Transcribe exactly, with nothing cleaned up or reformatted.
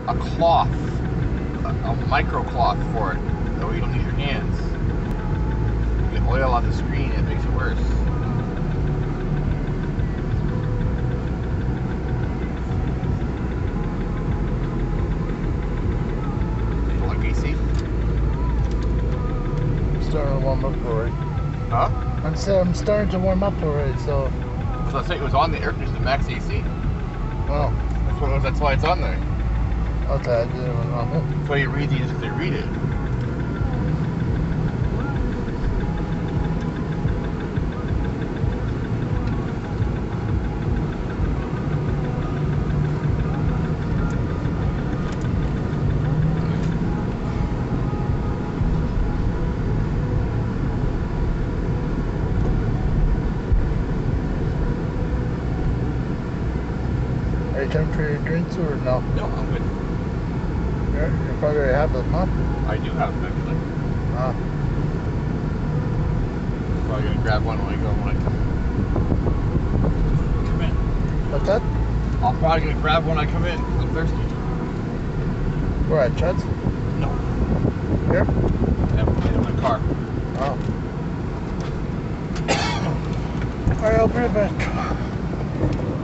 a cloth, a, a micro cloth for it, that way you don't use your hands. You get oil on the screen, it makes it worse. You like A C? I'm starting to warm up already. Huh? I'm, so, I'm starting to warm up already, so... So I say it was on the air conditioner, the max A C. Oh. That's, what, that's why it's on there. Okay, I didn't even know. That's why you read these if they read it. Are you time for your drinks or no? No, I'm good. You're, you probably already have them, huh? I do have them actually. Ah. Probably gonna grab one when I go when I come, come in. What's that? I'm probably gonna grab one when I come in. I'm thirsty. Where at, Chad's? No. Here? Yeah, in my car. Oh. Alright, I'll be right back.